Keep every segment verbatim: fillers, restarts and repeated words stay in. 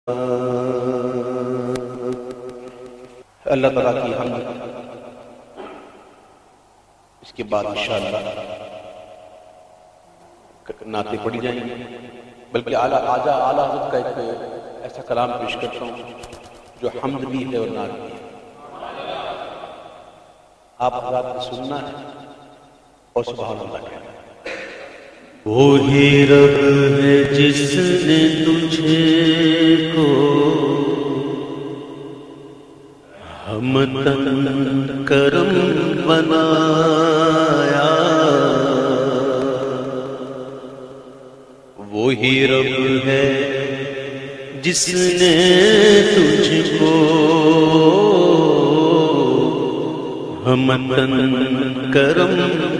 اللہ تعالیٰ کی حمد، اس کے بعد انشاءاللہ نعتیں پڑھی جائیں گی، بلکہ اعلیٰ آجا اعلیٰ حضرت کا ایک ایسا کلام پیش کرتا ہوں جو حمد بھی ہے اور نعت بھی ہے، آپ حضرات نے سننا ہے اور سبحان اللہ کہنا ہے۔ وہی رب ہے جس نے تجھے کو ہمتن کرم بنایا، وہی رب ہے جس نے تجھ کو ہمتن کرم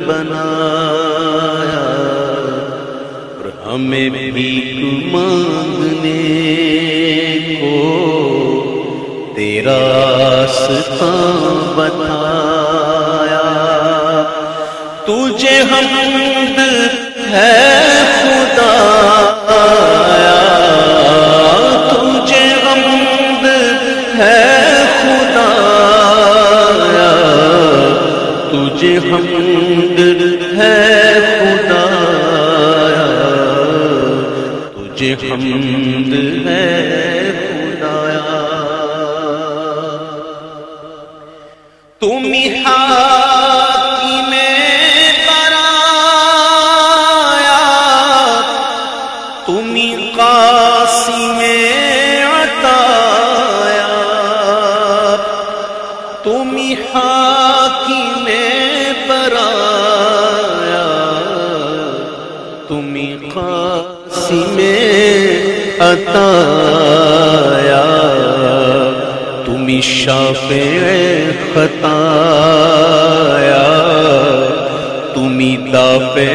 بنایا، اور ہمیں بھیک مانگنے کو تیرا راستہ بتایا، تجھے حمد ہے خدایا، تجھے حمد ہے خدایا، تجھے حمد ہے خدایا، تجھے حمد ہے خدایا، تم ہی حاکم برایا، تم ہی قاسم عطایا، تم ہی حاکم برایا، تم ہی قاسم عطایا، تم ہی شافع خطایا، تم ہی دافع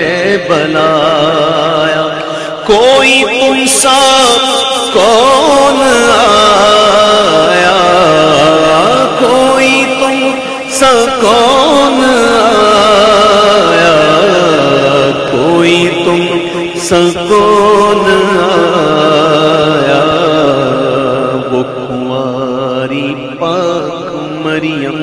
بلایا، کوئی تم سا کون آیا، کوئی تم سا کون آیا، کوئی تم سا کون آیا، وہ کنواری پاک مریم،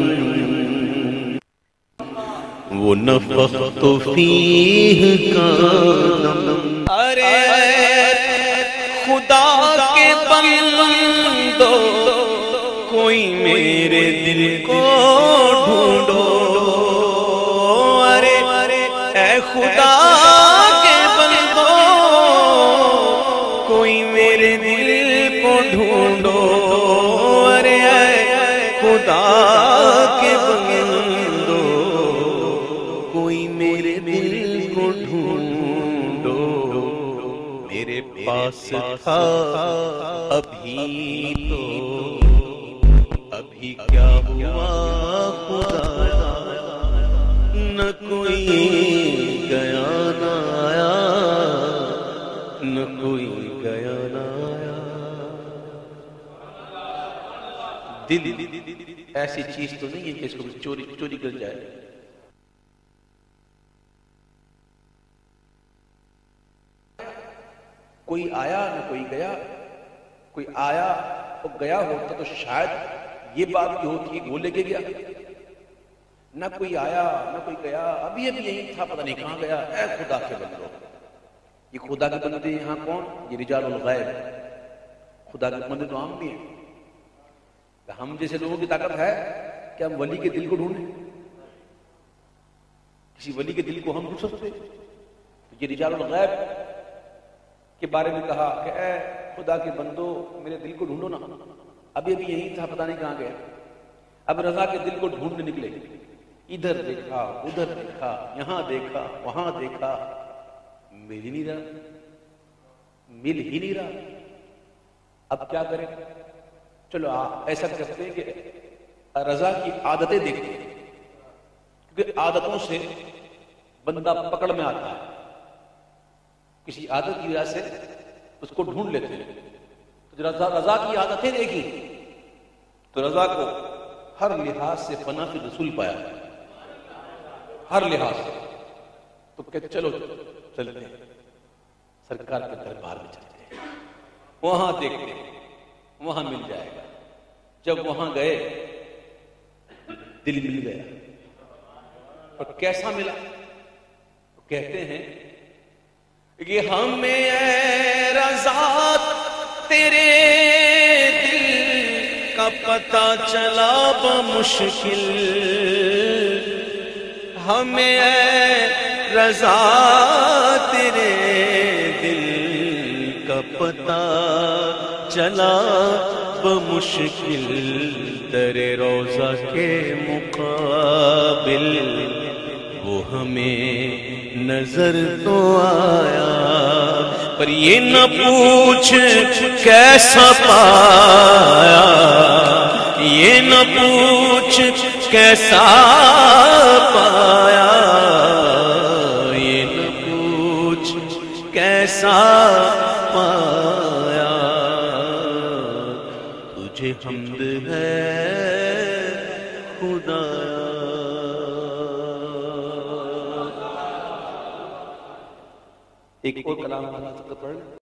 وہ نفخت فیہ کا دم، ارے خدا کے بندو کوئی میرے دل کو ڈھونڈو، ارے اے خدا کے بندو کوئی میرے دل کو ڈھونڈو، ارے اے خدا کے بندو کوئی میرے دل کو ڈھونڈو، میرے پاس تھا ابھی تو ابھی کیا ہوا خدایا، نہ کوئی گیا نہ آیا، نہ کوئی گیا نہ آیا، دل ایسی چیز تو نہیں ہے کہ اس کو چوری چوری کر جائے، کوئی آیا نہ کوئی گیا، کوئی آیا اور گیا ہوتا تو شاید یہ بات بھی ہوتی کہ وہ لے کے گیا، نہ کوئی آیا نہ کوئی گیا، ابھی ابھی یہی تھا پتہ نہیں کہاں گیا۔ اے خدا کے بندو، یہ خدا کے بندے یہاں کون؟ یہ رجال الغیب، خدا کے بندے تو عام بھی ہیں، ہم جیسے لوگوں کی طاقت ہے کہ ہم ولی کے دل کو ڈھونڈیں، کسی ولی کے دل کو ہم ڈھونڈ سکتے؟ یہ رجال الغیب کے بارے میں کہا کہ اے خدا کے بندو میرے دل کو ڈھونڈو نا، ابھی ابھی یہی تھا پتہ نہیں کہاں گیا۔ اب رضا کے دل کو ڈھونڈنے نکلے، ادھر دیکھا ادھر دیکھا، یہاں دیکھا وہاں دیکھا، مل ہی نہیں رہا، مل ہی نہیں رہا۔ اب کیا کریں؟ چلو ایسا کرتے ہیں کہ رضا کی عادتیں دیکھتے ہیں، کیونکہ عادتوں سے بندہ پکڑ میں آتا ہے، کسی عادت کی وجہ سے اس کو ڈھونڈ لیتے ہیں۔ تو رضا رضا کی عادتیں دیکھی تو رضا کو ہر لحاظ سے فنا فی رسول پایا، ہر لحاظ سے۔ تو کہتے چلو چلتے ہیں سرکار کے دربار میں چلتے ہیں۔ وہاں دیکھتے ہیں وہاں مل جائے گا. جب وہاں گئے دل مل گیا. اور کیسا ملا؟ کہتے ہیں کہ ہمیں اے رضا تیرے دل کا پتہ چلا بمشکل. ہمیں اے رضا تیرے دل کا پتہ چلا بمشکل. در روضہ کے مقابل وہ ہمیں نظر تو آیا. پر یہ نہ پوچھ کیسا پایا, یہ نہ پوچھ کیسا پایا, یہ نہ پوچھ کیسا پایا. تجھے حمد ہے خدا. ایک اور کلام پڑھ